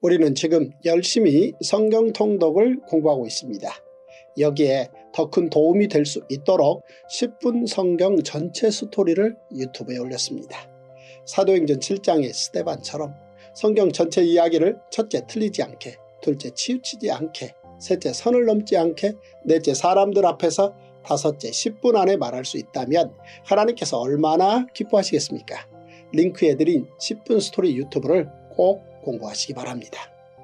우리는 지금 열심히 성경 통독을 공부하고 있습니다. 여기에 더 큰 도움이 될 수 있도록 10분 성경 전체 스토리를 유튜브에 올렸습니다. 사도행전 7장의 스데반처럼 성경 전체 이야기를 첫째 틀리지 않게, 둘째 치우치지 않게, 셋째 선을 넘지 않게, 넷째 사람들 앞에서, 다섯째 10분 안에 말할 수 있다면 하나님께서 얼마나 기뻐하시겠습니까? 링크에 드린 10분 스토리 유튜브를 꼭 공부하시기 바랍니다.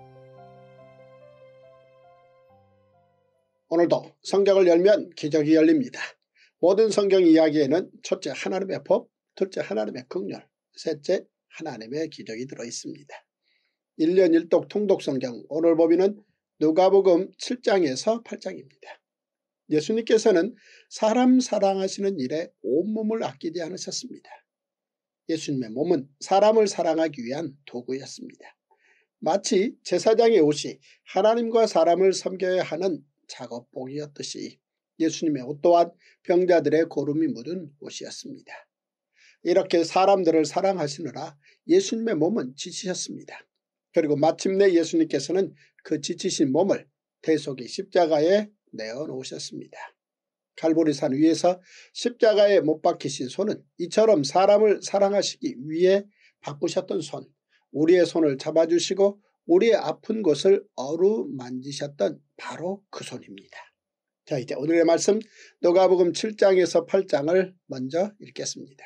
오늘도 성경을 열면 기적이 열립니다. 모든 성경 이야기에는 첫째 하나님의 법, 둘째 하나님의 긍휼, 셋째 하나님의 기적이 들어있습니다. 1년 1독 통독 성경 오늘 범위는 누가복음 7장에서 8장입니다. 예수님께서는 사람 사랑하시는 일에 온몸을 아끼지 않으셨습니다. 예수님의 몸은 사람을 사랑하기 위한 도구였습니다. 마치 제사장의 옷이 하나님과 사람을 섬겨야 하는 작업복이었듯이 예수님의 옷 또한 병자들의 고름이 묻은 옷이었습니다. 이렇게 사람들을 사랑하시느라 예수님의 몸은 지치셨습니다. 그리고 마침내 예수님께서는 그 지치신 몸을 대속의 십자가에 내어놓으셨습니다. 갈보리산 위에서 십자가에 못 박히신 손은 이처럼 사람을 사랑하시기 위해 바꾸셨던 손, 우리의 손을 잡아주시고 우리의 아픈 곳을 어루만지셨던 바로 그 손입니다. 자, 이제 오늘의 말씀 누가복음 7장에서 8장을 먼저 읽겠습니다.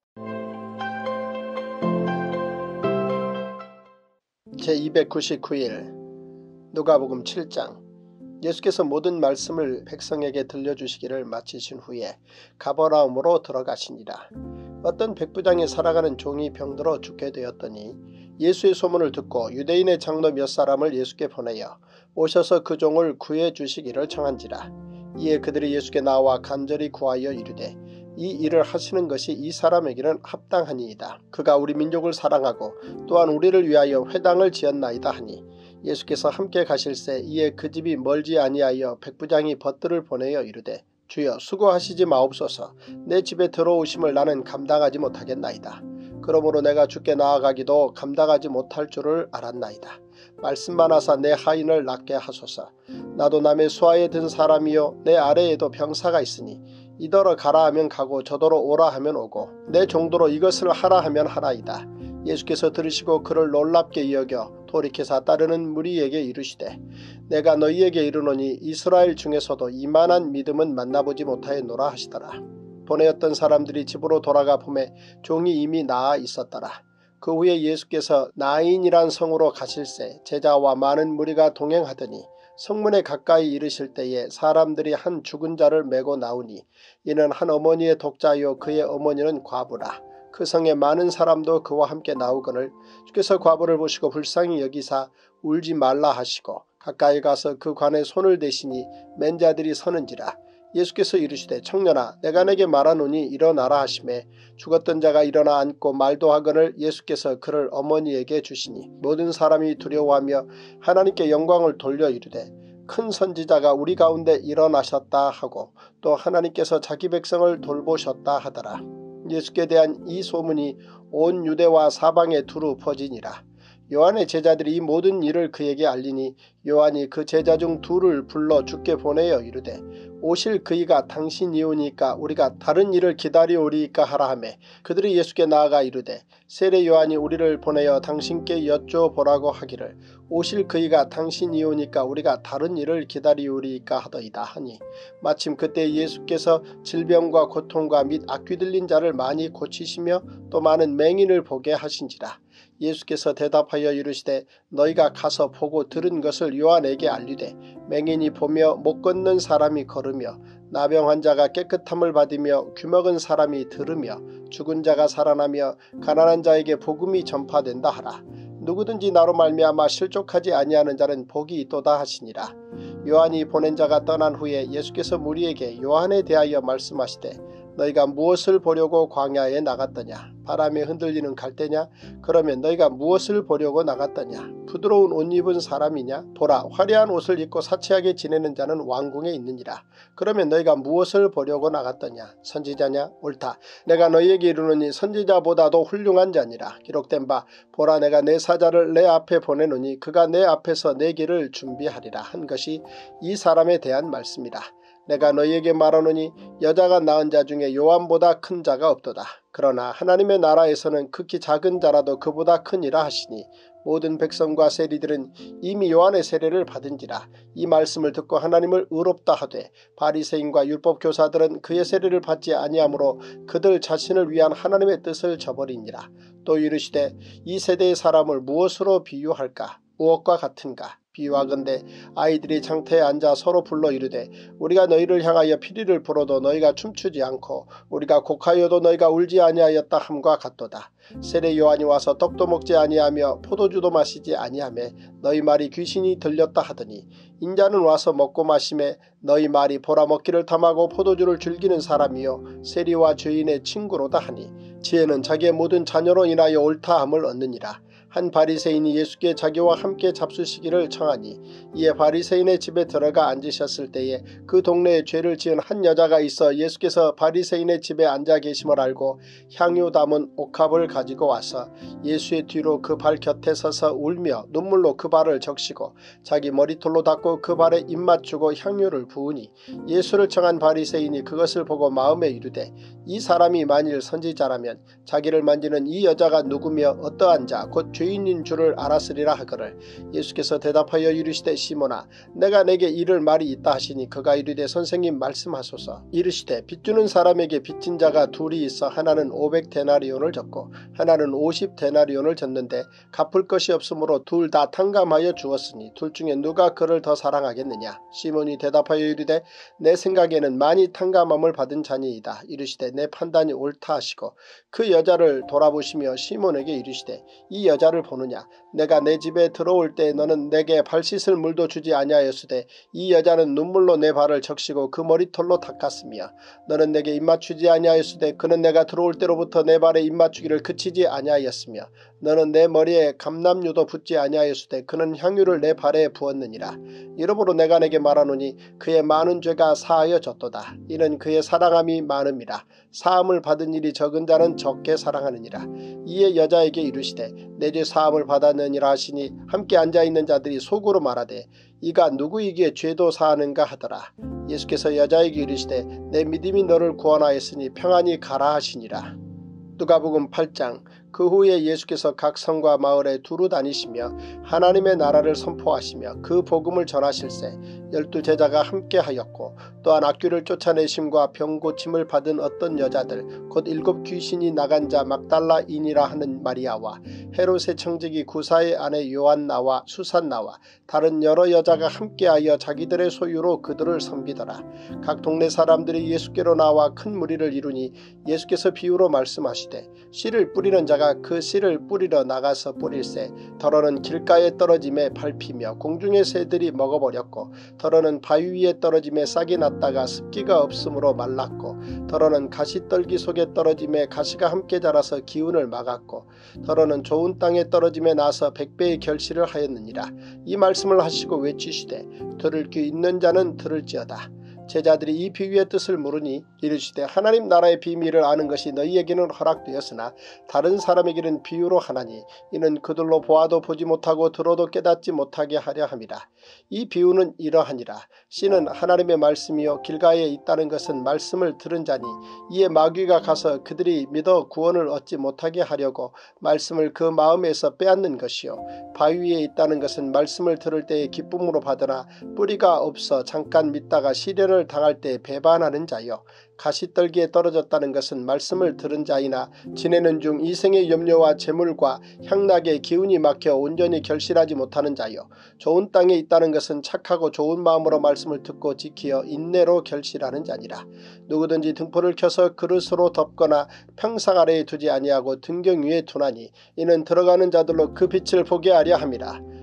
제299일 누가복음 7장. 예수께서 모든 말씀을 백성에게 들려주시기를 마치신 후에 가버나움으로 들어가시니라. 어떤 백부장에 살아가는 종이 병들어 죽게 되었더니 예수의 소문을 듣고 유대인의 장로 몇 사람을 예수께 보내어 오셔서 그 종을 구해 주시기를 청한지라. 이에 그들이 예수께 나와 간절히 구하여 이르되 이 일을 하시는 것이 이 사람에게는 합당하니이다. 그가 우리 민족을 사랑하고 또한 우리를 위하여 회당을 지었나이다 하니 예수께서 함께 가실새 이에 그 집이 멀지 아니하여 백부장이 벗들을 보내어 이르되 주여 수고하시지 마옵소서. 내 집에 들어오심을 나는 감당하지 못하겠나이다. 그러므로 내가 주께 나아가기도 감당하지 못할 줄을 알았나이다. 말씀만 하사 내 하인을 낫게 하소서. 나도 남의 수하에 든 사람이요 내 아래에도 병사가 있으니 이더러 가라 하면 가고 저더러 오라 하면 오고 내 정도로 이것을 하라 하면 하나이다. 예수께서 들으시고 그를 놀랍게 여겨 돌이켜서 따르는 무리에게 이르시되 내가 너희에게 이르노니 이스라엘 중에서도 이만한 믿음은 만나보지 못하였노라 하시더라. 보내었던 사람들이 집으로 돌아가 보매 종이 이미 나아 있었더라. 그 후에 예수께서 나인이란 성으로 가실새 제자와 많은 무리가 동행하더니 성문에 가까이 이르실 때에 사람들이 한 죽은 자를 메고 나오니 이는 한 어머니의 독자요 그의 어머니는 과부라. 그 성에 많은 사람도 그와 함께 나오거늘 주께서 과부를 보시고 불쌍히 여기사 울지 말라 하시고 가까이 가서 그 관에 손을 대시니 맨 자들이 서는지라. 예수께서 이르시되 청년아 내가 내게 말하노니 일어나라 하시매 죽었던 자가 일어나 앉고 말도 하거늘 예수께서 그를 어머니에게 주시니 모든 사람이 두려워하며 하나님께 영광을 돌려 이르되 큰 선지자가 우리 가운데 일어나셨다 하고 또 하나님께서 자기 백성을 돌보셨다 하더라. 예수께 대한 이 소문이 온 유대와 사방에 두루 퍼지니라. 요한의 제자들이 이 모든 일을 그에게 알리니 요한이 그 제자 중 둘을 불러 주께 보내어 이르되 오실 그이가 당신이오니까 우리가 다른 일을 기다리오리이까 하라 하매 그들이 예수께 나아가 이르되 세례 요한이 우리를 보내어 당신께 여쭤보라고 하기를 오실 그이가 당신이오니까 우리가 다른 일을 기다리오리이까 하더이다 하니 마침 그때 예수께서 질병과 고통과 및 악귀 들린 자를 많이 고치시며 또 많은 맹인을 보게 하신지라. 예수께서 대답하여 이르시되 너희가 가서 보고 들은 것을 요한에게 알리되 맹인이 보며 못 걷는 사람이 걸으며 나병 환자가 깨끗함을 받으며 귀먹은 사람이 들으며 죽은 자가 살아나며 가난한 자에게 복음이 전파된다 하라. 누구든지 나로 말미암아 실족하지 아니하는 자는 복이 있도다 하시니라. 요한이 보낸 자가 떠난 후에 예수께서 무리에게 요한에 대하여 말씀하시되 너희가 무엇을 보려고 광야에 나갔더냐. 바람에 흔들리는 갈대냐? 그러면 너희가 무엇을 보려고 나갔더냐? 부드러운 옷 입은 사람이냐? 보라, 화려한 옷을 입고 사치하게 지내는 자는 왕궁에 있느니라. 그러면 너희가 무엇을 보려고 나갔더냐? 선지자냐? 옳다. 내가 너희에게 이르노니 선지자보다도 훌륭한 자니라. 기록된 바 보라, 내가 내 사자를 내 앞에 보내노니 그가 내 앞에서 내 길을 준비하리라 한 것이 이 사람에 대한 말씀이라. 내가 너희에게 말하노니 여자가 낳은 자 중에 요한보다 큰 자가 없도다. 그러나 하나님의 나라에서는 극히 작은 자라도 그보다 크니라 하시니 모든 백성과 세리들은 이미 요한의 세례를 받은지라. 이 말씀을 듣고 하나님을 의롭다 하되 바리새인과 율법교사들은 그의 세례를 받지 아니하므로 그들 자신을 위한 하나님의 뜻을 저버리니라. 또 이르시되 이 세대의 사람을 무엇으로 비유할까? 무엇과 같은가? 비유하건대 아이들이 장터에 앉아 서로 불러 이르되 우리가 너희를 향하여 피리를 불어도 너희가 춤추지 않고 우리가 곡하여도 너희가 울지 아니하였다 함과 같도다. 세례 요한이 와서 떡도 먹지 아니하며 포도주도 마시지 아니하며 너희 말이 귀신이 들렸다 하더니 인자는 와서 먹고 마시매 너희 말이 보라 먹기를 탐하고 포도주를 즐기는 사람이요 세리와 죄인의 친구로다 하니 지혜는 자기의 모든 자녀로 인하여 옳다함을 얻느니라. 한 바리새인이 예수께 자기와 함께 잡수시기를 청하니 이에 바리새인의 집에 들어가 앉으셨을 때에 그 동네에 죄를 지은 한 여자가 있어 예수께서 바리새인의 집에 앉아 계심을 알고 향유 담은 옥합을 가지고 와서 예수의 뒤로 그 발 곁에 서서 울며 눈물로 그 발을 적시고 자기 머리털로 닦고 그 발에 입 맞추고 향유를 부으니 예수를 청한 바리새인이 그것을 보고 마음에 이르되 이 사람이 만일 선지자라면 자기를 만지는 이 여자가 누구며 어떠한 자 곧 죄인인 줄을 알았으리라 하거늘. 예수께서 대답하여 이르시되 시몬아 내가 내게 이를 말이 있다 하시니 그가 이르되 선생님 말씀하소서. 이르시되 빚주는 사람에게 빚진 자가 둘이 있어 하나는 500데나리온을 졌고 하나는 50데나리온을 졌는데 갚을 것이 없으므로 둘 다 탕감하여 주었으니 둘 중에 누가 그를 더 사랑하겠느냐? 시몬이 대답하여 이르되 내 생각에는 많이 탕감함을 받은 자니이다. 이르시되 내 판단이 옳다 하시고 그 여자를 돌아보시며 시몬에게 이르시되 이 여자를 보느냐? 내가 내 집에 들어올 때 너는 내게 발 씻을 물도 주지 아니하였으되 이 여자는 눈물로 내 발을 적시고 그 머리털로 닦았으며 너는 내게 입맞추지 아니하였으되 그는 내가 들어올 때로부터 내 발에 입맞추기를 그치지 아니하였으며 너는 내 머리에 감람유도 붓지 아니하였으되 그는 향유를 내 발에 부었느니라. 이러므로 내가 내게 말하노니 그의 많은 죄가 사하여졌도다. 이는 그의 사랑함이 많음이라. 사함을 받은 일이 적은 자는 적게 사랑하느니라. 이에 여자에게 이르시되 내 죄 사함을 받았느니라 하시니 함께 앉아있는 자들이 속으로 말하되 이가 누구이기에 죄도 사하는가 하더라. 예수께서 여자에게 이르시되 내 믿음이 너를 구원하였으니 평안히 가라 하시니라. 누가복음 8장. 그 후에 예수께서 각 성과 마을에 두루 다니시며 하나님의 나라를 선포하시며 그 복음을 전하실세 12 제자가 함께하였고 또한 악귀를 쫓아내심과 병 고침을 받은 어떤 여자들 곧 7 귀신이 나간 자 막달라인이라 하는 마리아와 헤롯의 청지기 구사의 아내 요한나와 수산나와 다른 여러 여자가 함께하여 자기들의 소유로 그들을 섬기더라. 각 동네 사람들이 예수께로 나와 큰 무리를 이루니 예수께서 비유로 말씀하시되 씨를 뿌리는 자가 그 씨를 뿌리러 나가서 뿌릴새 더러는 길가에 떨어짐에 밟히며 공중의 새들이 먹어버렸고 더러는 바위 위에 떨어짐에 싹이 났다가 습기가 없으므로 말랐고 더러는 가시떨기 속에 떨어짐에 가시가 함께 자라서 기운을 막았고 더러는 좋은 땅에 떨어짐에 나서 100배의 결실을 하였느니라. 이 말씀을 하시고 외치시되 들을 귀 있는 자는 들을지어다. 제자들이 이 비유의 뜻을 물으니 이르시되 하나님 나라의 비밀을 아는 것이 너희에게는 허락되었으나 다른 사람에게는 비유로 하나니 이는 그들로 보아도 보지 못하고 들어도 깨닫지 못하게 하려 함이라. 이 비유는 이러하니라. 씨는 하나님의 말씀이요 길가에 있다는 것은 말씀을 들은 자니 이에 마귀가 가서 그들이 믿어 구원을 얻지 못하게 하려고 말씀을 그 마음에서 빼앗는 것이요 바위 위에 있다는 것은 말씀을 들을 때에 기쁨으로 받으나 뿌리가 없어 잠깐 믿다가 시련을 당할 때 배반하는 자요 가시떨기에 떨어졌다는 것은 말씀을 들은 자이나 지내는 중 이생의 염려와 재물과 향락의 기운이 막혀 온전히 결실하지 못하는 자요 좋은 땅에 있다는 것은 착하고 좋은 마음으로 말씀을 듣고 지키어 인내로 결실하는 자니라. 누구든지 등불을 켜서 그릇으로 덮거나 평상 아래에 두지 아니하고 등경 위에 두나니 이는 들어가는 자들로 그 빛을 보게 하려 함이라.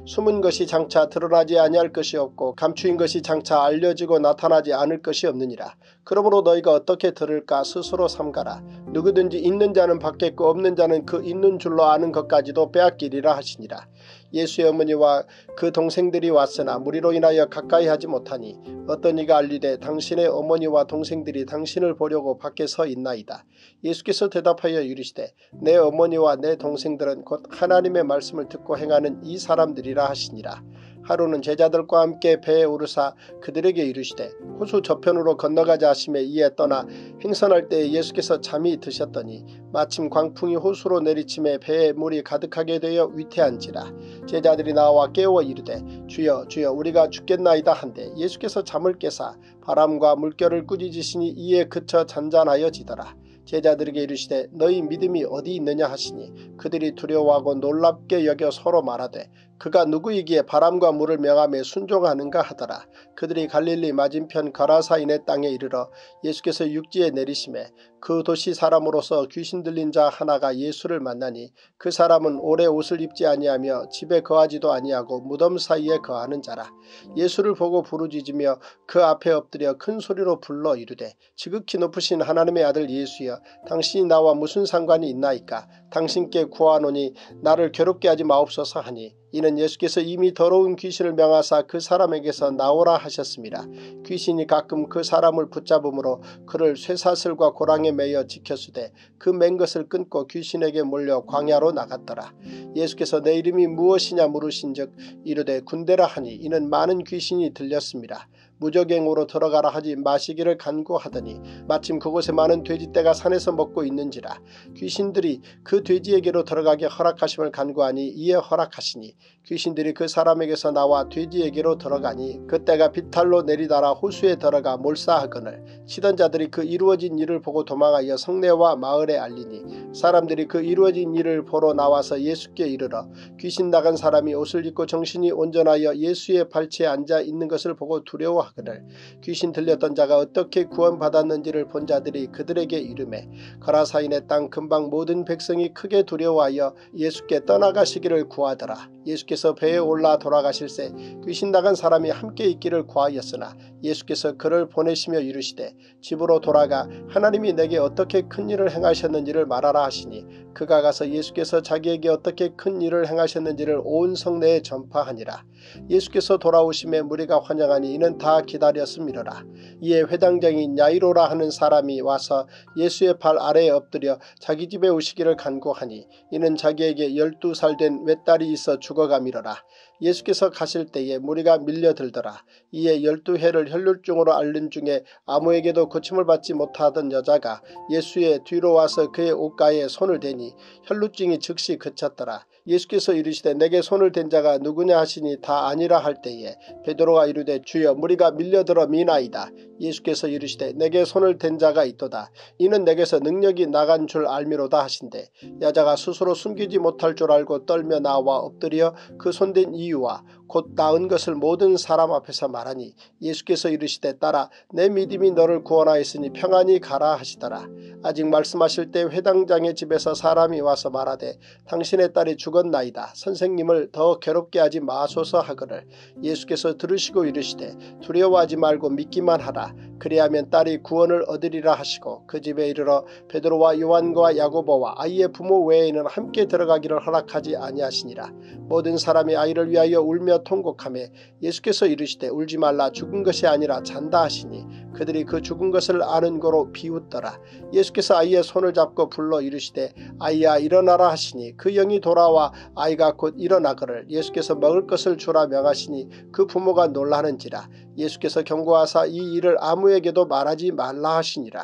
숨은 것이 장차 드러나지 아니할 것이 없고 감추인 것이 장차 알려지고 나타나지 않을 것이 없느니라. 그러므로 너희가 어떻게 들을까 스스로 삼가라. 누구든지 있는 자는 받겠고 없는 자는 그 있는 줄로 아는 것까지도 빼앗기리라 하시니라. 예수의 어머니와 그 동생들이 왔으나 무리로 인하여 가까이 하지 못하니 어떤 이가 알리되 당신의 어머니와 동생들이 당신을 보려고 밖에 서 있나이다. 예수께서 대답하여 이르시되 내 어머니와 내 동생들은 곧 하나님의 말씀을 듣고 행하는 이 사람들이라 하시니라. 하루는 제자들과 함께 배에 오르사 그들에게 이르시되 호수 저편으로 건너가자 하시매 이에 떠나 행선할 때에 예수께서 잠이 드셨더니 마침 광풍이 호수로 내리침에 배에 물이 가득하게 되어 위태한지라. 제자들이 나와 깨워 이르되 주여 주여 우리가 죽겠나이다 한데 예수께서 잠을 깨사 바람과 물결을 꾸짖으시니 이에 그쳐 잔잔하여지더라. 제자들에게 이르시되 너희 믿음이 어디 있느냐 하시니 그들이 두려워하고 놀랍게 여겨 서로 말하되 그가 누구이기에 바람과 물을 명하며 순종하는가 하더라. 그들이 갈릴리 맞은편 거라사인의 땅에 이르러 예수께서 육지에 내리심에 그 도시 사람으로서 귀신 들린 자 하나가 예수를 만나니 그 사람은 오래 옷을 입지 아니하며 집에 거하지도 아니하고 무덤 사이에 거하는 자라. 예수를 보고 부르짖으며 그 앞에 엎드려 큰 소리로 불러 이르되 지극히 높으신 하나님의 아들 예수여 당신이 나와 무슨 상관이 있나이까. 당신께 구하노니 나를 괴롭게 하지 마옵소서 하니 이는 예수께서 이미 더러운 귀신을 명하사 그 사람에게서 나오라 하셨습니다. 귀신이 가끔 그 사람을 붙잡음으로 그를 쇠사슬과 고랑에 매여 지켰으되 그 맨 것을 끊고 귀신에게 몰려 광야로 나갔더라. 예수께서 내 이름이 무엇이냐 물으신즉 이르되 군대라 하니 이는 많은 귀신이 들렸습니다. 무적행으로 들어가라 하지 마시기를 간구하더니 마침 그곳에 많은 돼지떼가 산에서 먹고 있는지라. 귀신들이 그 돼지에게로 들어가게 허락하심을 간구하니 이에 허락하시니 귀신들이 그 사람에게서 나와 돼지에게로 들어가니 그때가 비탈로 내리달아 호수에 들어가 몰사하거늘 치던 자들이 그 이루어진 일을 보고 도망하여 성내와 마을에 알리니 사람들이 그 이루어진 일을 보러 나와서 예수께 이르러 귀신 나간 사람이 옷을 입고 정신이 온전하여 예수의 발치에 앉아 있는 것을 보고 두려워하거늘 귀신 들렸던 자가 어떻게 구원받았는지를 본 자들이 그들에게 이르매 거라사인의 땅 근방 모든 백성이 크게 두려워하여 예수께 떠나가시기를 구하더라. 예수께서 배에 올라 돌아가실새 귀신 나간 사람이 함께 있기를 구하였으나 예수께서 그를 보내시며 이르시되 집으로 돌아가 하나님이 내게 어떻게 큰 일을 행하셨는지를 말하라 하시니 그가 가서 예수께서 자기에게 어떻게 큰 일을 행하셨는지를 온 성내에 전파하니라. 예수께서 돌아오심에 무리가 환영하니 이는 다 기다렸음이로라. 이에 회당장인 야이로라 하는 사람이 와서 예수의 발 아래에 엎드려 자기 집에 오시기를 간구하니 이는 자기에게 12살 된 외딸이 있어 죽어가미로라. 예수께서 가실 때에 무리가 밀려들더라. 이에 12해를 혈루증으로 앓는 중에 아무에게도 고침을 받지 못하던 여자가 예수의 뒤로 와서 그의 옷가에 손을 대니 혈루증이 즉시 그쳤더라. 예수께서 이르시되 내게 손을 댄 자가 누구냐 하시니 다 아니라 할 때에 베드로가 이르되 주여 무리가 밀려들어 미나이다. 예수께서 이르시되 내게 손을 댄 자가 있도다. 이는 내게서 능력이 나간 줄 알미로다 하신대 여자가 스스로 숨기지 못할 줄 알고 떨며 나와 엎드려 그 손댄 이유와 곧 나은 것을 모든 사람 앞에서 말하니 예수께서 이르시되 딸아 내 믿음이 너를 구원하였으니 평안히 가라 하시더라. 아직 말씀하실 때 회당장의 집에서 사람이 와서 말하되 당신의 딸이 죽었나이다. 선생님을 더 괴롭게 하지 마소서 하거늘 예수께서 들으시고 이르시되 두려워하지 말고 믿기만 하라. 그리하면 딸이 구원을 얻으리라 하시고 그 집에 이르러 베드로와 요한과 야고보와 아이의 부모 외에는 함께 들어가기를 허락하지 아니하시니라. 모든 사람이 아이를 위하여 울며 통곡하며 예수께서 이르시되 울지 말라 죽은 것이 아니라 잔다 하시니 그들이 그 죽은 것을 아는 고로 비웃더라. 예수께서 아이의 손을 잡고 불러 이르시되 아이야 일어나라 하시니 그 영이 돌아와 아이가 곧 일어나거늘 예수께서 먹을 것을 주라 명하시니 그 부모가 놀라는지라. 예수께서 경고하사 이 일을 아무에게도 말하지 말라 하시니라.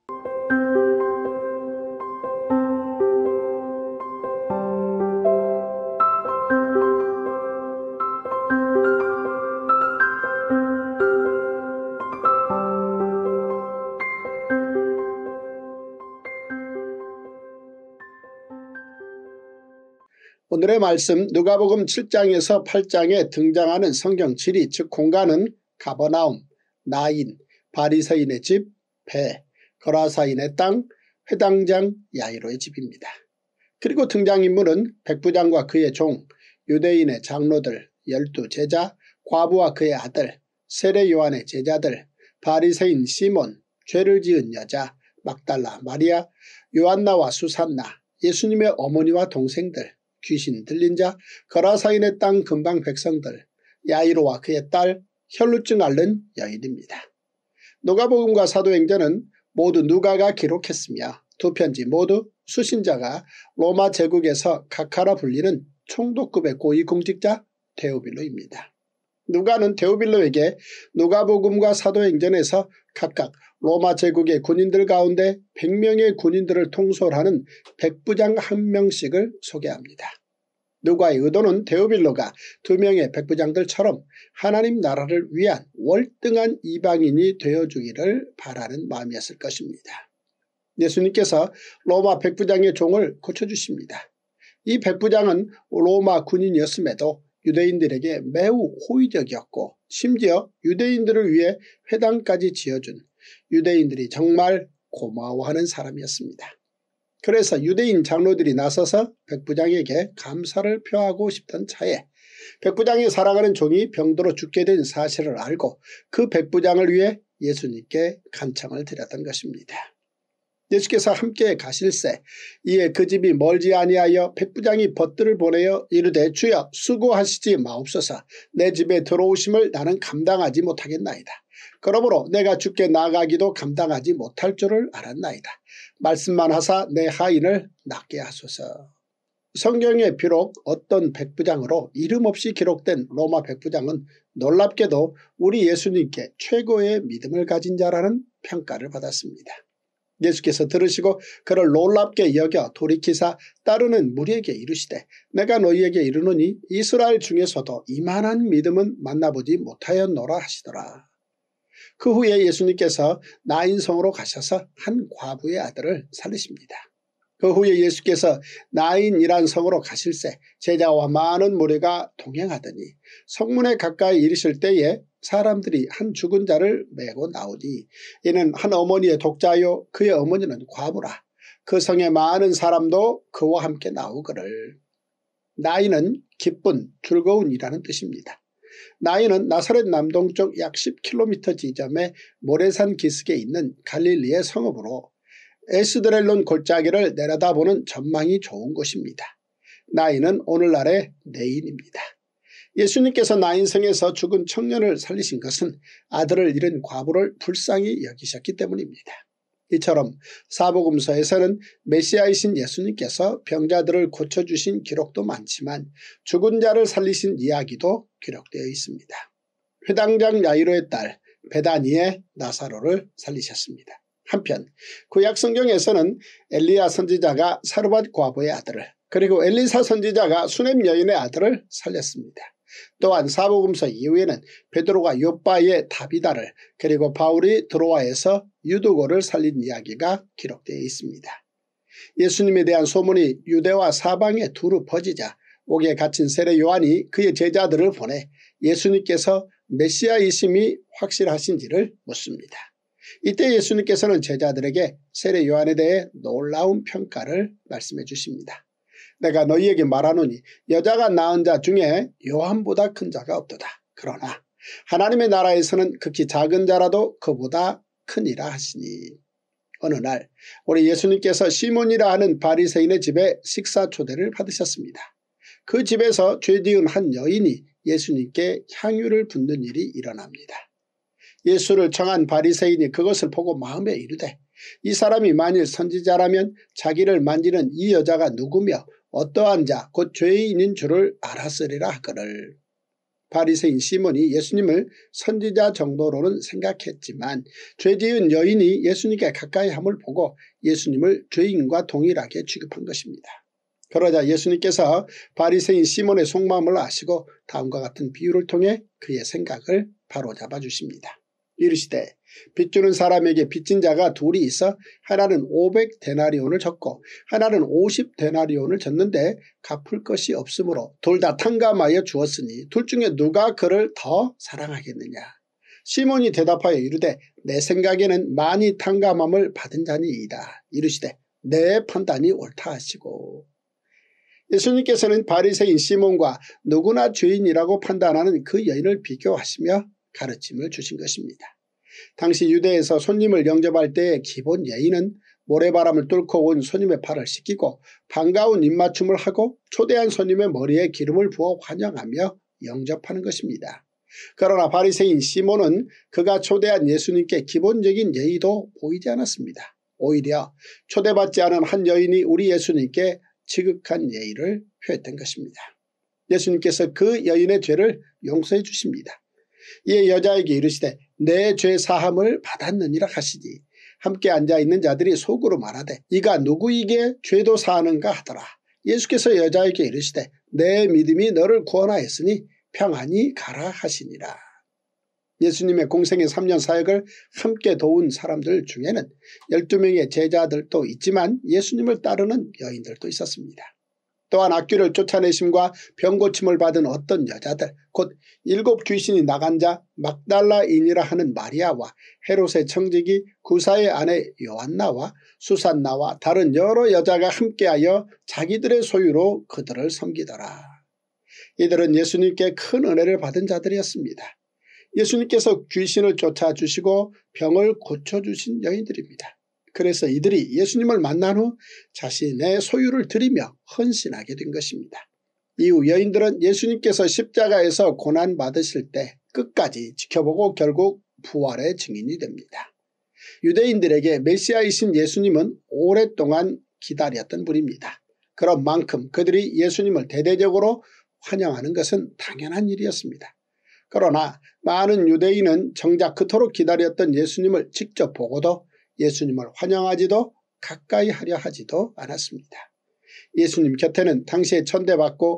오늘의 말씀 누가복음 7장에서 8장에 등장하는 성경 지리 즉 공간은 가버나움, 나인, 바리새인의 집, 배, 거라사인의 땅, 회당장 야이로의 집입니다. 그리고 등장인물은 백부장과 그의 종, 유대인의 장로들, 12 제자, 과부와 그의 아들, 세례 요한의 제자들, 바리새인 시몬, 죄를 지은 여자, 막달라 마리아, 요한나와 수산나, 예수님의 어머니와 동생들, 귀신 들린 자, 거라사인의 땅 근방 백성들, 야이로와 그의 딸, 혈루증 앓는 여인입니다. 누가복음과 사도행전은 모두 누가가 기록했으며 두 편지 모두 수신자가 로마 제국에서 각하라 불리는 총독급의 고위공직자 데오빌로입니다. 누가는 데오빌로에게 누가복음과 사도행전에서 각각 로마 제국의 군인들 가운데 100명의 군인들을 통솔하는 백부장 1명씩을 소개합니다. 누가의 의도는 데오빌로가 2명의 백부장들처럼 하나님 나라를 위한 월등한 이방인이 되어주기를 바라는 마음이었을 것입니다. 예수님께서 로마 백부장의 종을 고쳐주십니다. 이 백부장은 로마 군인이었음에도 유대인들에게 매우 호의적이었고 심지어 유대인들을 위해 회당까지 지어준 유대인들이 정말 고마워하는 사람이었습니다. 그래서 유대인 장로들이 나서서 백부장에게 감사를 표하고 싶던 차에 백부장이 사랑하는 종이 병들어 죽게 된 사실을 알고 그 백부장을 위해 예수님께 간청을 드렸던 것입니다. 예수께서 함께 가실새 이에 그 집이 멀지 아니하여 백부장이 벗들을 보내어 이르되 주여 수고하시지 마옵소서. 내 집에 들어오심을 나는 감당하지 못하겠나이다. 그러므로 내가 주께 나가기도 감당하지 못할 줄을 알았나이다. 말씀만 하사 내 하인을 낫게 하소서. 성경에 비록 어떤 백부장으로 이름 없이 기록된 로마 백부장은 놀랍게도 우리 예수님께 최고의 믿음을 가진 자라는 평가를 받았습니다. 예수께서 들으시고 그를 놀랍게 여겨 돌이키사 따르는 무리에게 이르시되 내가 너희에게 이르노니 이스라엘 중에서도 이만한 믿음은 만나보지 못하였노라 하시더라. 그 후에 예수님께서 나인성으로 가셔서 한 과부의 아들을 살리십니다. 그 후에 예수께서 나인이란 성으로 가실새 제자와 많은 무리가 동행하더니 성문에 가까이 이르실 때에 사람들이 한 죽은 자를 메고 나오니 이는 한 어머니의 독자요 그의 어머니는 과부라. 그 성에 많은 사람도 그와 함께 나오거를. 나인은 기쁜 즐거운이라는 뜻입니다. 나인은 나사렛 남동쪽 약 10km 지점에 모래산 기슭에 있는 갈릴리의 성읍으로 에스드렐론 골짜기를 내려다보는 전망이 좋은 곳입니다. 나인은 오늘날의 네인입니다. 예수님께서 나인성에서 죽은 청년을 살리신 것은 아들을 잃은 과부를 불쌍히 여기셨기 때문입니다. 이처럼 사복음서에서는 메시아이신 예수님께서 병자들을 고쳐주신 기록도 많지만 죽은 자를 살리신 이야기도 기록되어 있습니다. 회당장 야이로의 딸 베다니의 나사로를 살리셨습니다. 한편 구약 성경에서는 엘리야 선지자가 사르밧 과부의 아들을 그리고 엘리사 선지자가 수넴 여인의 아들을 살렸습니다. 또한 사복음서 이후에는 베드로가 요빠의 다비다를 그리고 바울이 드로아에서 유두고를 살린 이야기가 기록되어 있습니다. 예수님에 대한 소문이 유대와 사방에 두루 퍼지자 옥에 갇힌 세례 요한이 그의 제자들을 보내 예수님께서 메시아이심이 확실하신지를 묻습니다. 이때 예수님께서는 제자들에게 세례 요한에 대해 놀라운 평가를 말씀해 주십니다. 내가 너희에게 말하노니 여자가 낳은 자 중에 요한보다 큰 자가 없도다. 그러나 하나님의 나라에서는 극히 작은 자라도 그보다 크니라 하시니. 어느 날 우리 예수님께서 시몬이라 하는 바리새인의 집에 식사 초대를 받으셨습니다. 그 집에서 죄지은 한 여인이 예수님께 향유를 붓는 일이 일어납니다. 예수를 청한 바리새인이 그것을 보고 마음에 이르되 이 사람이 만일 선지자라면 자기를 만지는 이 여자가 누구며 어떠한 자 곧 죄인인 줄을 알았으리라 하거늘. 바리새인 시몬이 예수님을 선지자 정도로는 생각했지만 죄지은 여인이 예수님께 가까이 함을 보고 예수님을 죄인과 동일하게 취급한 것입니다. 그러자 예수님께서 바리새인 시몬의 속마음을 아시고 다음과 같은 비유를 통해 그의 생각을 바로잡아 주십니다. 이르시되 빚주는 사람에게 빚진 자가 둘이 있어 하나는 500데나리온을 졌고 하나는 50데나리온을 졌는데 갚을 것이 없으므로 둘 다 탕감하여 주었으니 둘 중에 누가 그를 더 사랑하겠느냐. 시몬이 대답하여 이르되 내 생각에는 많이 탕감함을 받은 자니이다. 이르시되 내 판단이 옳다 하시고. 예수님께서는 바리새인 시몬과 누구나 죄인이라고 판단하는 그 여인을 비교하시며 가르침을 주신 것입니다. 당시 유대에서 손님을 영접할 때의 기본 예의는 모래바람을 뚫고 온 손님의 팔을 씻기고 반가운 입맞춤을 하고 초대한 손님의 머리에 기름을 부어 환영하며 영접하는 것입니다. 그러나 바리새인 시몬은 그가 초대한 예수님께 기본적인 예의도 보이지 않았습니다. 오히려 초대받지 않은 한 여인이 우리 예수님께 지극한 예의를 표했던 것입니다. 예수님께서 그 여인의 죄를 용서해 주십니다. 이에 여자에게 이르시되 내 죄 사함을 받았느니라 하시니 함께 앉아있는 자들이 속으로 말하되 이가 누구에게 죄도 사하는가 하더라. 예수께서 여자에게 이르시되 내 믿음이 너를 구원하였으니 평안히 가라 하시니라. 예수님의 공생의 3년 사역을 함께 도운 사람들 중에는 12명의 제자들도 있지만 예수님을 따르는 여인들도 있었습니다. 또한 악귀를 쫓아내심과 병고침을 받은 어떤 여자들, 곧 7 귀신이 나간 자 막달라인이라 하는 마리아와 헤롯의 청지기 구사의 아내 요한나와 수산나와 다른 여러 여자가 함께하여 자기들의 소유로 그들을 섬기더라. 이들은 예수님께 큰 은혜를 받은 자들이었습니다. 예수님께서 귀신을 쫓아주시고 병을 고쳐주신 여인들입니다. 그래서 이들이 예수님을 만난 후 자신의 소유를 드리며 헌신하게 된 것입니다. 이후 여인들은 예수님께서 십자가에서 고난받으실 때 끝까지 지켜보고 결국 부활의 증인이 됩니다. 유대인들에게 메시아이신 예수님은 오랫동안 기다렸던 분입니다. 그런 만큼 그들이 예수님을 대대적으로 환영하는 것은 당연한 일이었습니다. 그러나 많은 유대인은 정작 그토록 기다렸던 예수님을 직접 보고도 예수님을 환영하지도 가까이 하려 하지도 않았습니다. 예수님 곁에는 당시에 천대받고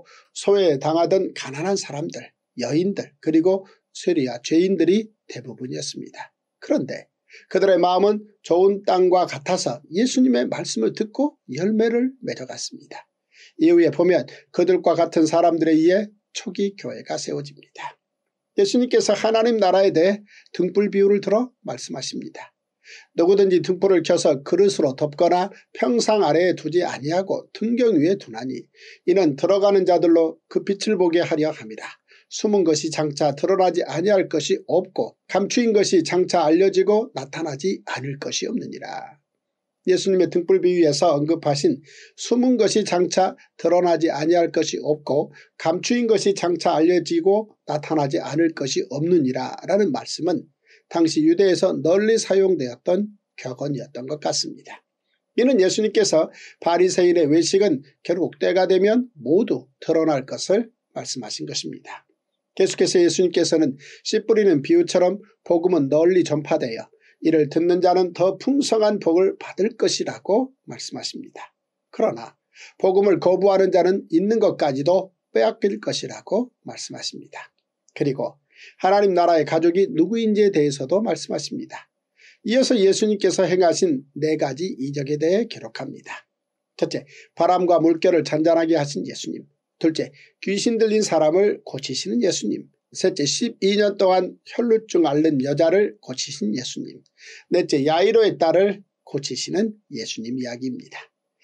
소외당하던 가난한 사람들, 여인들 그리고 세리와 죄인들이 대부분이었습니다. 그런데 그들의 마음은 좋은 땅과 같아서 예수님의 말씀을 듣고 열매를 맺어갔습니다. 이후에 보면 그들과 같은 사람들에 의해 초기 교회가 세워집니다. 예수님께서 하나님 나라에 대해 등불 비유를 들어 말씀하십니다. 누구든지 등불을 켜서 그릇으로 덮거나 평상 아래에 두지 아니하고 등경 위에 두나니 이는 들어가는 자들로 그 빛을 보게 하려 함이라. 숨은 것이 장차 드러나지 아니할 것이 없고 감추인 것이 장차 알려지고 나타나지 않을 것이 없느니라. 예수님의 등불 비유에서 언급하신 숨은 것이 장차 드러나지 아니할 것이 없고 감추인 것이 장차 알려지고 나타나지 않을 것이 없느니라 라는 말씀은 당시 유대에서 널리 사용되었던 격언이었던 것 같습니다. 이는 예수님께서 바리새인의 외식은 결국 때가 되면 모두 드러날 것을 말씀하신 것입니다. 계속해서 예수님께서는 씨 뿌리는 비유처럼 복음은 널리 전파되어 이를 듣는 자는 더 풍성한 복을 받을 것이라고 말씀하십니다. 그러나 복음을 거부하는 자는 있는 것까지도 빼앗길 것이라고 말씀하십니다. 그리고 하나님 나라의 가족이 누구인지에 대해서도 말씀하십니다. 이어서 예수님께서 행하신 4가지 이적에 대해 기록합니다. 첫째, 바람과 물결을 잔잔하게 하신 예수님. 둘째, 귀신 들린 사람을 고치시는 예수님. 셋째, 12년 동안 혈루증 앓는 여자를 고치신 예수님. 넷째, 야이로의 딸을 고치시는 예수님 이야기입니다.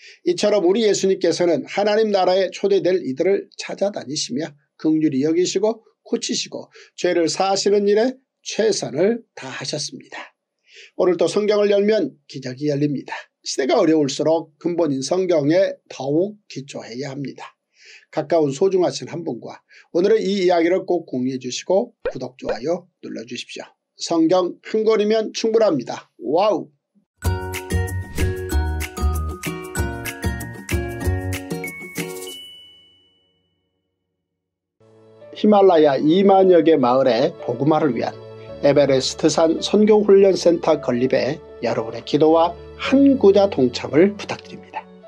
이처럼 우리 예수님께서는 하나님 나라에 초대될 이들을 찾아다니시며 긍휼히 여기시고 고치시고 죄를 사하시는 일에 최선을 다하셨습니다. 오늘도 성경을 열면 기적이 열립니다. 시대가 어려울수록 근본인 성경에 더욱 기초해야 합니다. 가까운 소중하신 한 분과 오늘의 이 이야기를 꼭 공유해 주시고 구독, 좋아요 눌러주십시오. 성경 한 권이면 충분합니다. 와우! 히말라야 2만여 개 마을의 복음화를 위한 에베레스트산 선교훈련센터 건립에 여러분의 기도와 한구자 동참을 부탁드립니다.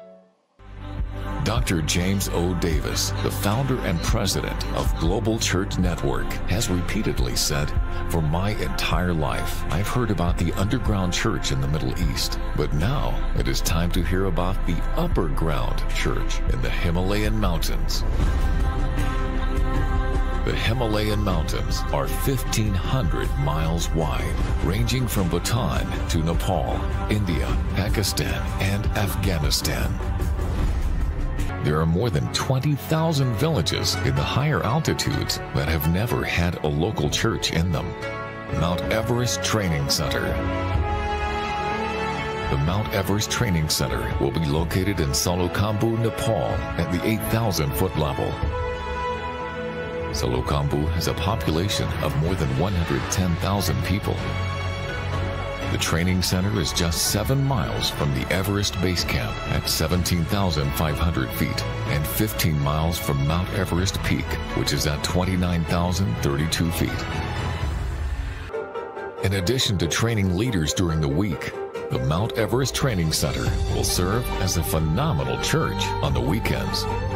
Dr. James O. Davis, the founder and president of Global Church Network, has repeatedly said, "For my entire life, I've heard about the underground church in the Middle East, but now it is time to hear about the upper ground church in the Himalayan mountains." The Himalayan mountains are 1,500 miles wide, ranging from Bhutan to Nepal, India, Pakistan, and Afghanistan. There are more than 20,000 villages in the higher altitudes that have never had a local church in them. Mount Everest Training Center. The Mount Everest Training Center will be located in Salokhambu, Nepal at the 8,000-foot level. Salokhambu has a population of more than 110,000 people. The training center is just 7 miles from the Everest Base Camp at 17,500 feet and 15 miles from Mount Everest Peak, which is at 29,032 feet. In addition to training leaders during the week, the Mount Everest Training Center will serve as a phenomenal church on the weekends.